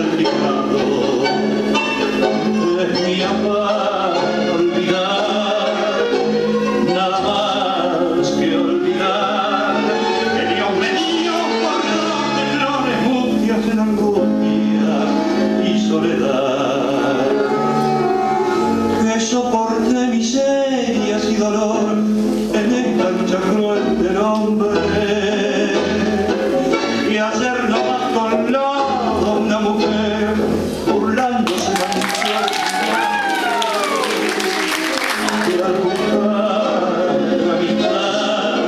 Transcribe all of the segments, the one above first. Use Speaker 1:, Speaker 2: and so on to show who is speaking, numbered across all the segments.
Speaker 1: salpicado. Es mi afán olvidar, nada más que olvidar. Tenía un medio corredor de flores mustias en angustia y soledad. Que soporte miserias y dolor en esta lucha cruel del hombre, y hacer nomás con lodo una mujer burlándose de mi suerte. Y al buscar la amistad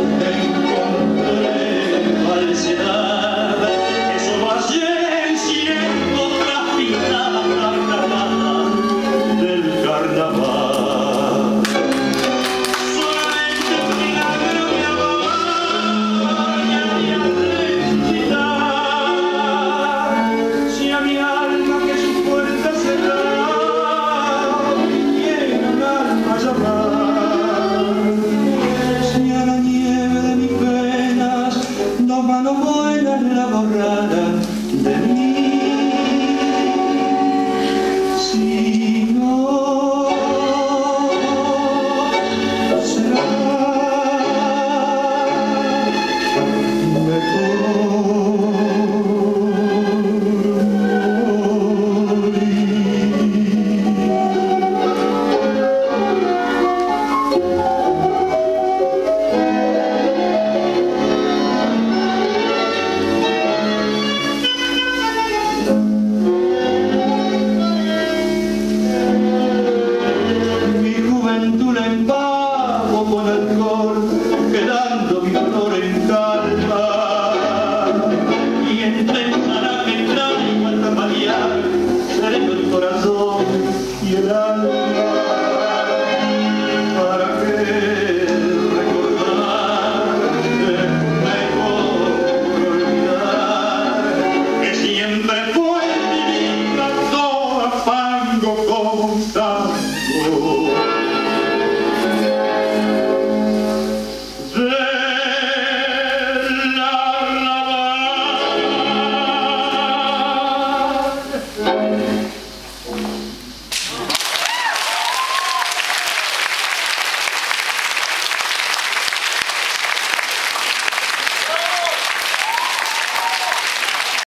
Speaker 1: encontré falsedad, que solo hallé siendo traspintadas carcajadas del carnaval. Solamente un milagro mi amor y a mi resucitar. Si a mi alma que su puerta cerrada viene un alma a llamar, si a la nieve de mis penas dos manos buenas la borraran de mí. Si no será mi juventud la empago con alcohol, quedando mi dolor en calma, y entre el zarape traigo al tambalear sereno el corazón.